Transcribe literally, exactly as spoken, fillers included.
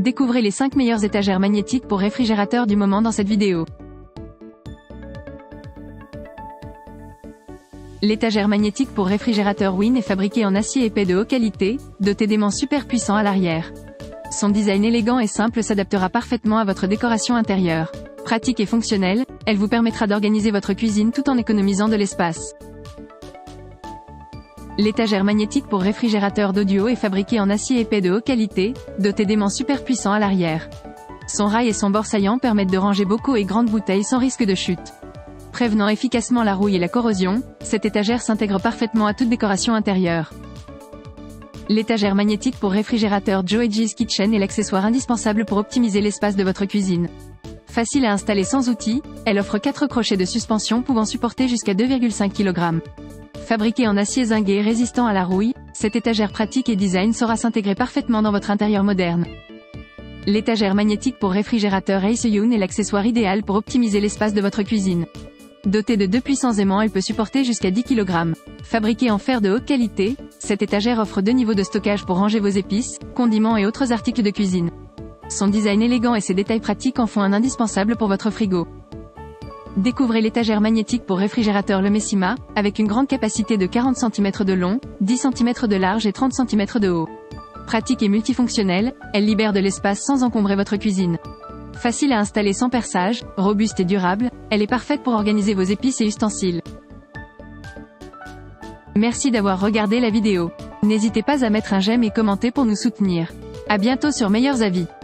Découvrez les cinq meilleures étagères magnétiques pour réfrigérateurs du moment dans cette vidéo. L'étagère magnétique pour réfrigérateur Win est fabriquée en acier épais de haute qualité, dotée d'aimants super puissants à l'arrière. Son design élégant et simple s'adaptera parfaitement à votre décoration intérieure. Pratique et fonctionnelle, elle vous permettra d'organiser votre cuisine tout en économisant de l'espace. L'étagère magnétique pour réfrigérateur d'audio est fabriquée en acier épais de haute qualité, doté d'aimants super puissants à l'arrière. Son rail et son bord saillant permettent de ranger bocaux et grandes bouteilles sans risque de chute. Prévenant efficacement la rouille et la corrosion, cette étagère s'intègre parfaitement à toute décoration intérieure. L'étagère magnétique pour réfrigérateur Joe and G's Kitchen est l'accessoire indispensable pour optimiser l'espace de votre cuisine. Facile à installer sans outils, elle offre quatre crochets de suspension pouvant supporter jusqu'à deux virgule cinq kilogrammes. Fabriquée en acier zingué et résistant à la rouille, cette étagère pratique et design saura s'intégrer parfaitement dans votre intérieur moderne. L'étagère magnétique pour réfrigérateur Ace Yoon est l'accessoire idéal pour optimiser l'espace de votre cuisine. Dotée de deux puissants aimants, elle peut supporter jusqu'à dix kilogrammes. Fabriquée en fer de haute qualité, cette étagère offre deux niveaux de stockage pour ranger vos épices, condiments et autres articles de cuisine. Son design élégant et ses détails pratiques en font un indispensable pour votre frigo. Découvrez l'étagère magnétique pour réfrigérateur Le Messima, avec une grande capacité de quarante centimètres de long, dix centimètres de large et trente centimètres de haut. Pratique et multifonctionnelle, elle libère de l'espace sans encombrer votre cuisine. Facile à installer sans perçage, robuste et durable, elle est parfaite pour organiser vos épices et ustensiles. Merci d'avoir regardé la vidéo. N'hésitez pas à mettre un j'aime et commenter pour nous soutenir. À bientôt sur Meilleurs Avis.